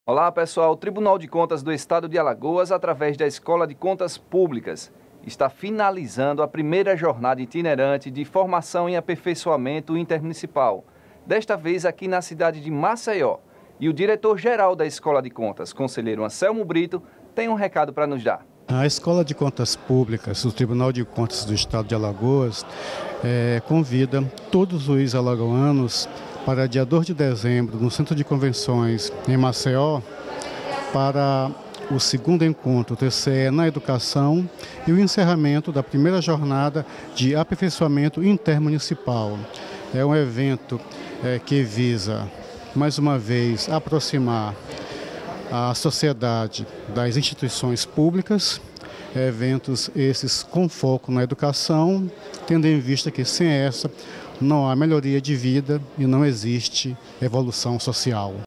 Olá pessoal, o Tribunal de Contas do Estado de Alagoas, através da Escola de Contas Públicas, está finalizando a primeira jornada itinerante de formação e aperfeiçoamento intermunicipal, desta vez aqui na cidade de Maceió. E o diretor-geral da Escola de Contas, conselheiro Anselmo Brito, tem um recado para nos dar. A Escola de Contas Públicas do Tribunal de Contas do Estado de Alagoas convida todos os alagoanos para dia 2 de dezembro, no Centro de Convenções em Maceió, para o segundo encontro TCE na educação e o encerramento da primeira jornada de aperfeiçoamento intermunicipal. É um evento que visa, mais uma vez, aproximar a sociedade das instituições públicas, eventos esses com foco na educação, tendo em vista que sem essa não há melhoria de vida e não existe evolução social.